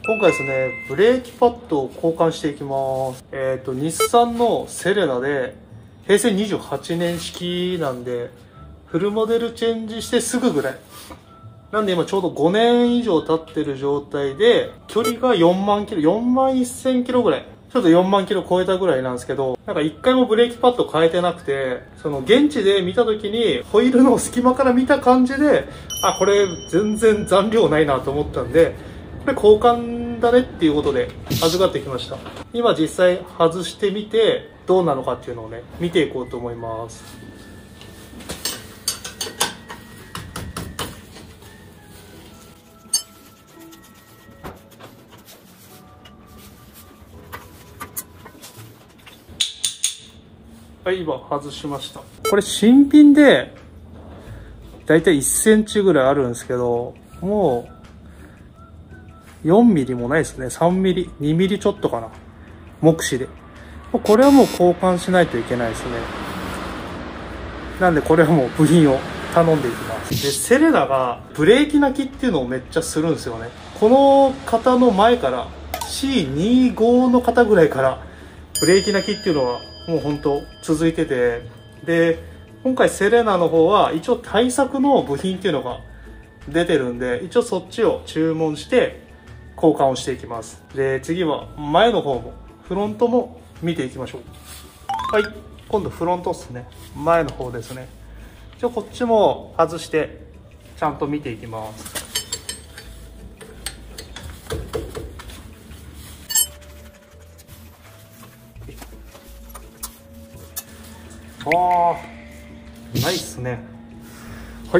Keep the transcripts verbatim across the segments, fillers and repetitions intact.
今回ですね、ブレーキパッドを交換していきます。えっと、日産のセレナで、へいせいにじゅうはちねん式なんで、フルモデルチェンジしてすぐぐらい。なんで今ちょうどごねん以上経ってる状態で、距離がよんまんキロ、よんまんせんキロぐらい。ちょっとよんまんキロ超えたぐらいなんですけど、なんか一回もブレーキパッド変えてなくて、その現地で見た時に、ホイールの隙間から見た感じで、あ、これ全然残量ないなと思ったんで、これ交換だねっていうことで預かってきました。今実際外してみて、どうなのかっていうのをね、見ていこうと思います。はい、今外しました。これ新品でだいたいいっセンチぐらいあるんですけど、もうよんミリもないですね。さんミリ、にミリちょっとかな。目視で。これはもう交換しないといけないですね。なんでこれはもう部品を頼んでいきます。で、セレナがブレーキ泣きっていうのをめっちゃするんですよね。この方の前から シーにじゅうご の方ぐらいからブレーキ泣きっていうのはもう本当続いてて、で今回セレナの方は一応対策の部品っていうのが出てるんで、一応そっちを注文して交換をしていきます。で次は前の方もフロントも見ていきましょう。はい、今度フロントっすね。前の方ですね。一応こっちも外してちゃんと見ていきます。ああ、ないっすね。はい。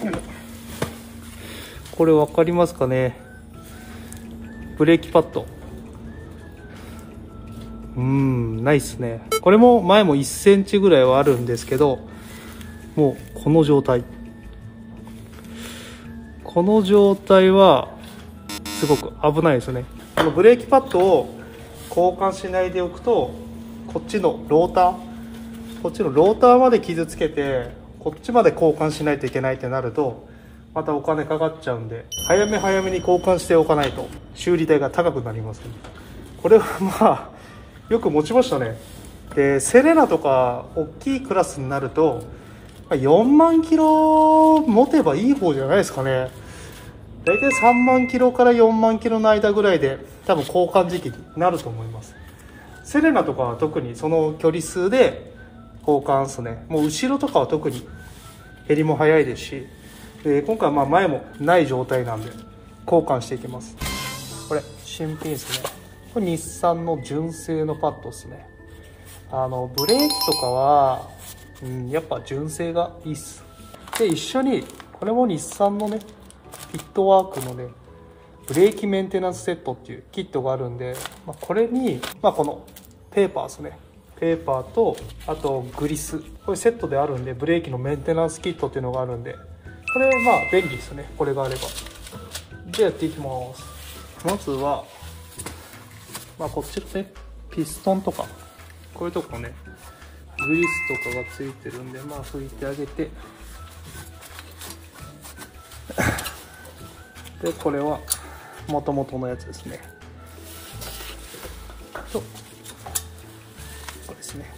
これ分かりますかね。ブレーキパッド。うーん、ないっすね。これも前もいっセンチぐらいはあるんですけど、もうこの状態。この状態はすごく危ないですね。このブレーキパッドを交換しないでおくと、こっちのローター、こっちのローターまで傷つけて、こっちまで交換しないといけないってなると、またお金かかっちゃうんで、早め早めに交換しておかないと修理代が高くなりますね。これはまあよく持ちましたね。でセレナとか大きいクラスになるとよんまんキロ持てばいい方じゃないですかね。だいたいさんまんキロからよんまんキロの間ぐらいで多分交換時期になると思います。セレナとかは特にその距離数で交換ですね。もう後ろとかは特に減りも早いですし、で今回はまあ前もない状態なんで交換していきます。これ新品ですね。これ日産の純正のパッドですね。あのブレーキとかは、うん、やっぱ純正がいいっす。で一緒にこれも日産のねフィットワークのねブレーキメンテナンスセットっていうキットがあるんで、まあ、これに、まあ、このペーパーですね。ペーパーとあとグリス、これセットであるんで、ブレーキのメンテナンスキットっていうのがあるんで、これまあ便利ですね。これがあれば。じゃあやっていきます。まずはまあこっちのねピストンとかこういうとこねグリスとかがついてるんで、まあ拭いてあげてでこれは元々のやつですね。とこれですね。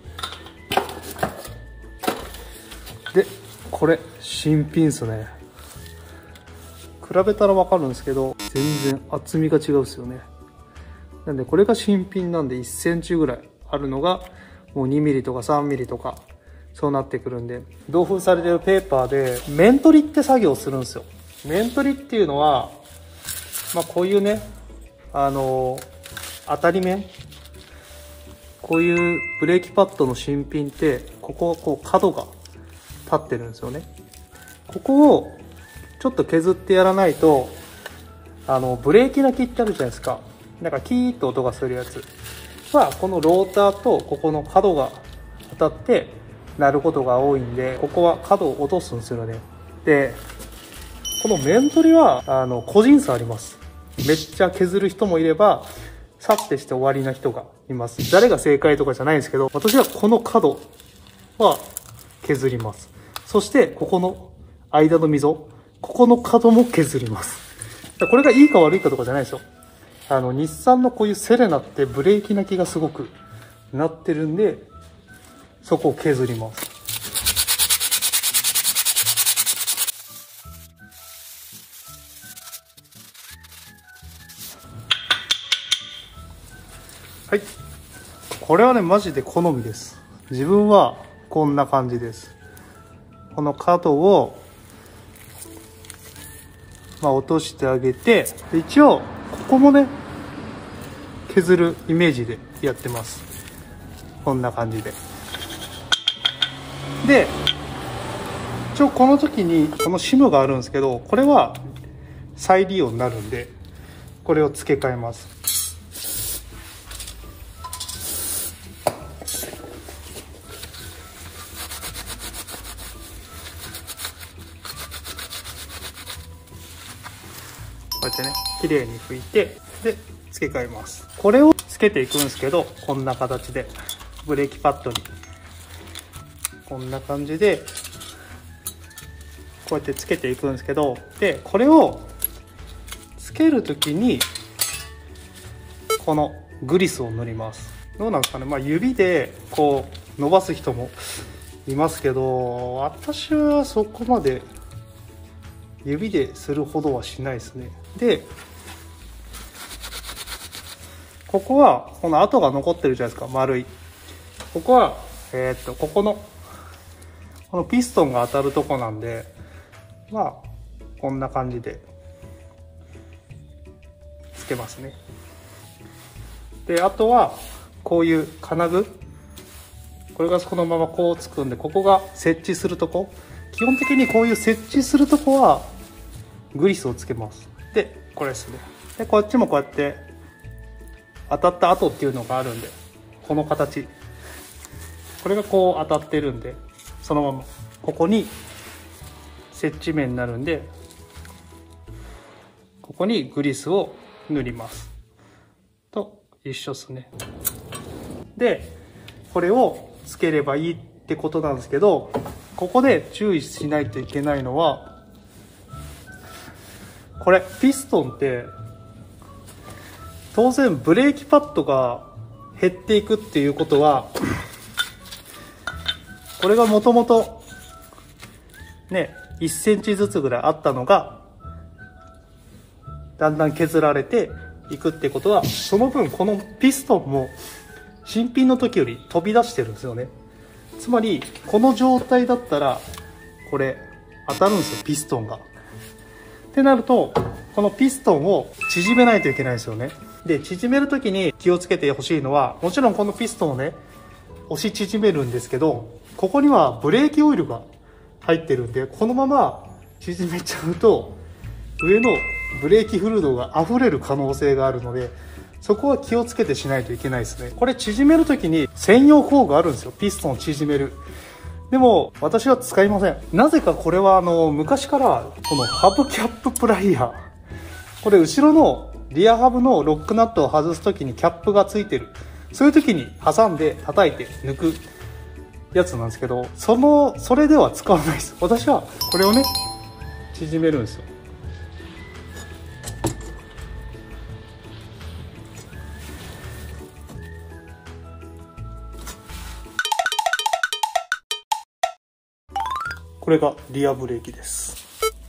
でこれ新品ですね。比べたら分かるんですけど全然厚みが違うですよね。なんでこれが新品なんでいっセンチぐらいあるのがもうにミリとかさんミリとかそうなってくるんで、同封されてるペーパーで面取りって作業をするんですよ。面取りっていうのはまあこういうねあの当たり面、こういうブレーキパッドの新品ってこここう角が立ってるんですよね。ここをちょっと削ってやらないと、あのブレーキ泣きってあるじゃないですか。なんかキーッと音がするやつはこのローターとここの角が当たって鳴ることが多いんで、ここは角を落とすんですよね。でこの面取りはあの個人差あります。めっちゃ削る人もいればさってして終わりな人がいます。誰が正解とかじゃないんですけど、私はこの角は削ります。そしてここの間の溝、ここの角も削ります。これがいいか悪いかとかじゃないですよ。 あの日産のこういうセレナってブレーキ泣きがすごくなってるんで、そこを削ります。はい、これはねマジで好みです。自分はこんな感じです。この角をまあ落としてあげて、一応ここもね削るイメージでやってます。こんな感じで。で一応この時にこのシムがあるんですけど、これは再利用になるんでこれを付け替えます。こうやってね綺麗に拭いて、で付け替えます。これをつけていくんですけど、こんな形でブレーキパッドにこんな感じでこうやってつけていくんですけど、でこれをつける時にこのグリスを塗ります。どうなんですかね、まあ、指でこう伸ばす人もいますけど、私はそこまで指でするほどはしないですね。でここはこの跡が残ってるじゃないですか、丸い。ここはえー、っとここのこのピストンが当たるとこなんで、まあこんな感じでつけますね。であとはこういう金具、これがこのままこうつくんで、ここが設置するとこ、基本的にこういう設置するとこはグリスをつけます。でこれですね。でこっちもこうやって当たった跡っていうのがあるんで、この形、これがこう当たってるんで、そのままここに接地面になるんで、ここにグリスを塗りますと一緒ですね。でこれをつければいいってことなんですけど、ここで注意しないといけないのは、これピストンって当然ブレーキパッドが減っていくっていうことは、これがもともとねいっセンチずつぐらいあったのがだんだん削られていくってことは、その分このピストンも新品の時より飛び出してるんですよね。つまりこの状態だったらこれ当たるんですよ、ピストンが。ってなるとこのピストンを縮めないといけないですよね。で縮める時に気をつけてほしいのは、もちろんこのピストンをね押し縮めるんですけど、ここにはブレーキオイルが入ってるんで、このまま縮めちゃうと上のブレーキフルードが溢れる可能性があるので、そこは気をつけてしないといけないですね。これ縮める時に専用工具があるんですよ、ピストンを縮める。でも私は使いません。なぜかこれはあの昔からこのハブキャッププライヤー、これ後ろのリアハブのロックナットを外す時にキャップがついてる、そういう時に挟んで叩いて抜くやつなんですけど、そのそれでは使わないです。私はこれをね縮めるんですよ。これがリアブレーキです。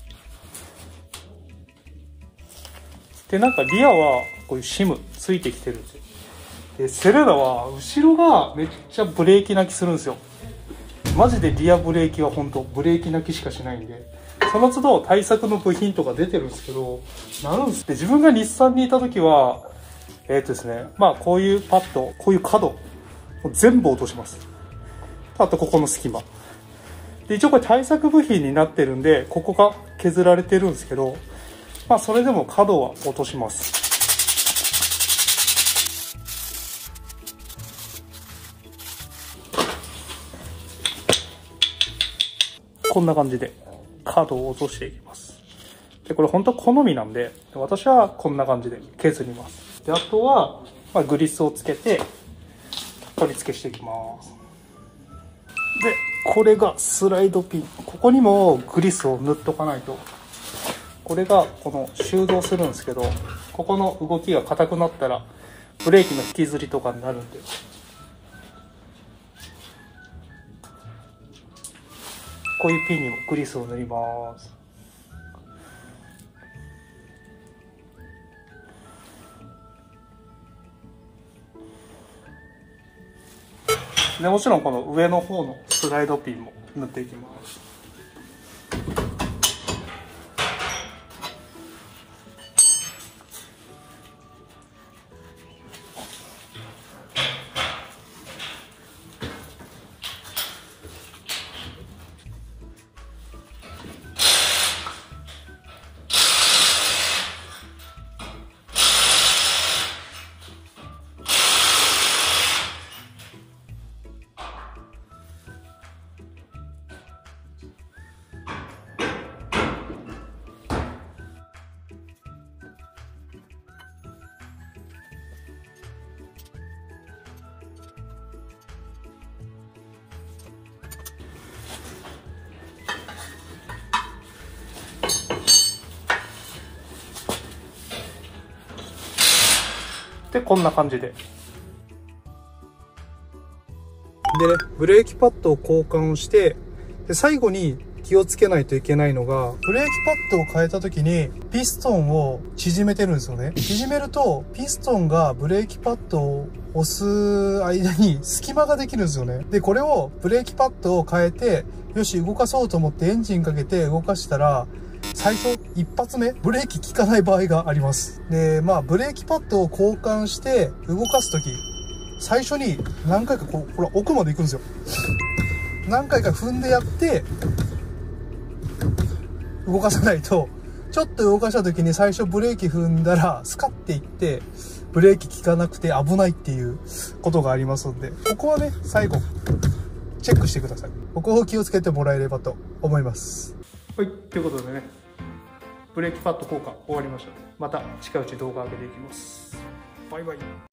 でなんかリアはこういうシムついてきてるんですよ。でセレナは後ろがめっちゃブレーキ泣きするんですよ。マジでリアブレーキは本当ブレーキ泣きしかしないんで、その都度対策の部品とか出てるんですけど、なるんですって。自分が日産にいた時はえー、っとですねまあこういうパッド、こういう角全部落とします。あとここの隙間で、一応これ対策部品になってるんでここが削られてるんですけど、まあそれでも角は落とします。こんな感じで角を落としていきます。でこれ本当好みなんで、私はこんな感じで削ります。であとは、まあ、グリスをつけて取り付けしていきます。でこれがスライドピン、ここにもグリスを塗っとかないとこれがこの収動するんですけど、ここの動きが硬くなったらブレーキの引きずりとかになるんで、こういうピンにもグリスを塗ります。でもちろんこの上の方のスライドピンも塗っていきます。でこんな感じで。でね、ブレーキパッドを交換をして、で最後に気をつけないといけないのが、ブレーキパッドを変えた時にピストンを縮めてるんですよね。縮めるとピストンがブレーキパッドを押す間に隙間ができるんですよね。でこれをブレーキパッドを変えて、よし動かそうと思ってエンジンかけて動かしたら、最初一発目ブレーキ効かない場合があります。でまあブレーキパッドを交換して動かす時、最初に何回かこうほら奥まで行くんですよ。何回か踏んでやって動かさないと、ちょっと動かした時に最初ブレーキ踏んだらスカッていってブレーキ効かなくて危ないっていうことがありますので、ここはね最後チェックしてください。ここを気をつけてもらえればと思います。はい、ということでね、ブレーキパッド交換終わりました。また近いうち動画上げていきます。バイバイ。